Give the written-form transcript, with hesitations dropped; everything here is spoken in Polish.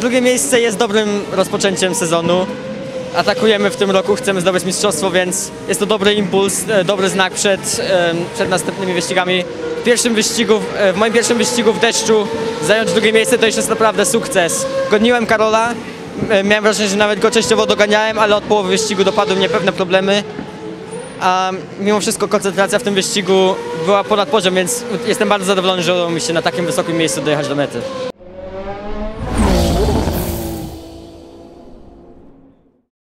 Drugie miejsce jest dobrym rozpoczęciem sezonu. Atakujemy w tym roku, chcemy zdobyć mistrzostwo, więc jest to dobry impuls, dobry znak przed następnymi wyścigami. W moim pierwszym wyścigu w deszczu zająć drugie miejsce to już jest naprawdę sukces. Goniłem Karola, miałem wrażenie, że nawet go częściowo doganiałem, ale od połowy wyścigu dopadły mnie pewne problemy. A mimo wszystko koncentracja w tym wyścigu była ponad poziom, więc jestem bardzo zadowolony, że udało mi się na takim wysokim miejscu dojechać do mety.